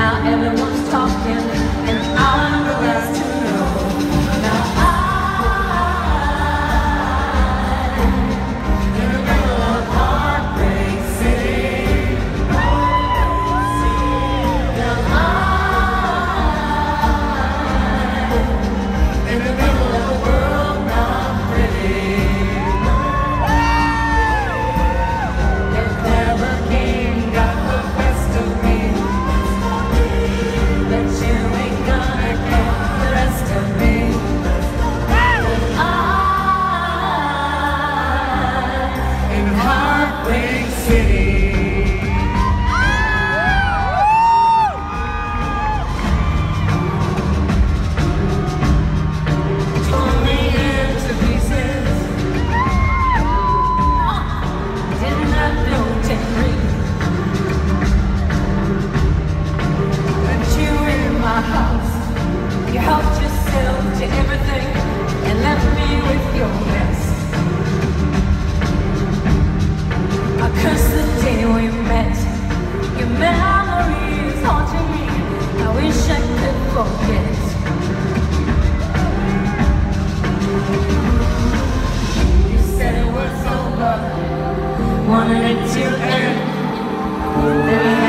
Now everyone's talking, and I'm the last to know. Now I'm in the middle of Heartbreak City. Now I'm in the middle of a world not pretty. If ever king got the best of me, but you ain't gonna get the rest of me. I'm in Heartbreak City. Tore me into pieces. Didn't have no temporary. But you in my house, you helped yourself to everything and left me with your mess. I curse the day we met. Your memory is haunting me. I wish I could forget. You said it was over, wanted it to end. Then we